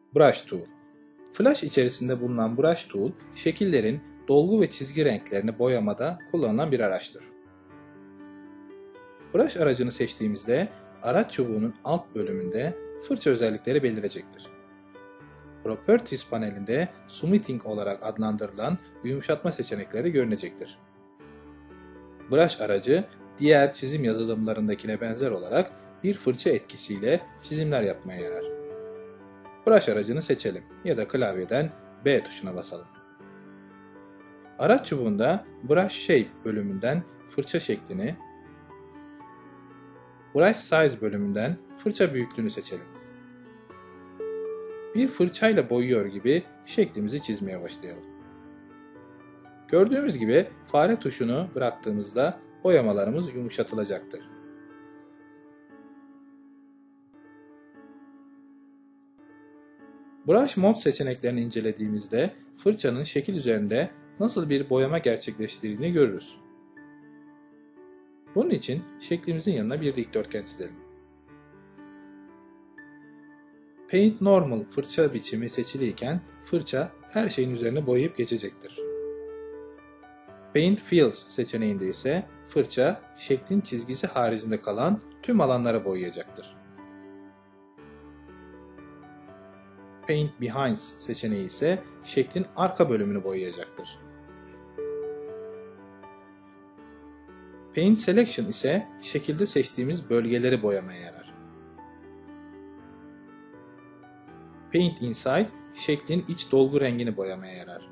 Brush Tool. Flash içerisinde bulunan Brush Tool, şekillerin dolgu ve çizgi renklerini boyamada kullanılan bir araçtır. Brush aracını seçtiğimizde araç çubuğunun alt bölümünde fırça özellikleri belirecektir. Properties panelinde Smoothing olarak adlandırılan yumuşatma seçenekleri görünecektir. Brush aracı diğer çizim yazılımlarındakine benzer olarak bir fırça etkisiyle çizimler yapmaya yarar. Brush aracını seçelim ya da klavyeden B tuşuna basalım. Araç çubuğunda Brush Shape bölümünden fırça şeklini, Brush Size bölümünden fırça büyüklüğünü seçelim. Bir fırçayla boyuyor gibi şeklimizi çizmeye başlayalım. Gördüğümüz gibi fare tuşunu bıraktığımızda boyamalarımız yumuşatılacaktır. Brush Mode seçeneklerini incelediğimizde fırçanın şekil üzerinde nasıl bir boyama gerçekleştirdiğini görürüz. Bunun için şeklimizin yanına bir dikdörtgen çizelim. Paint Normal fırça biçimi seçiliyken fırça her şeyin üzerine boyayıp geçecektir. Paint Fills seçeneğinde ise fırça şeklin çizgisi haricinde kalan tüm alanlara boyayacaktır. Paint Behind seçeneği ise şeklin arka bölümünü boyayacaktır. Paint Selection ise şekilde seçtiğimiz bölgeleri boyamaya yarar. Paint Inside şeklin iç dolgu rengini boyamaya yarar.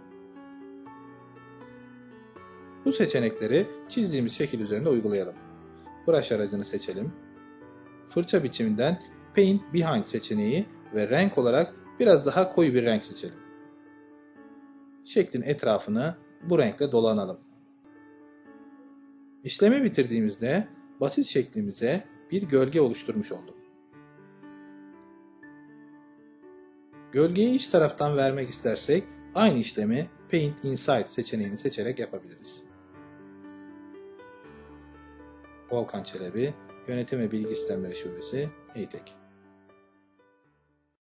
Bu seçenekleri çizdiğimiz şekil üzerinde uygulayalım. Brush aracını seçelim. Fırça biçiminden Paint Behind seçeneği ve renk olarak biraz daha koyu bir renk seçelim. Şeklin etrafını bu renkle dolanalım. İşlemi bitirdiğimizde basit şeklimize bir gölge oluşturmuş olduk. Gölgeyi iç taraftan vermek istersek aynı işlemi Paint Inside seçeneğini seçerek yapabiliriz. Volkan Çelebi, Yönetim ve Bilgi Sistemleri Şubesi, EİTEK.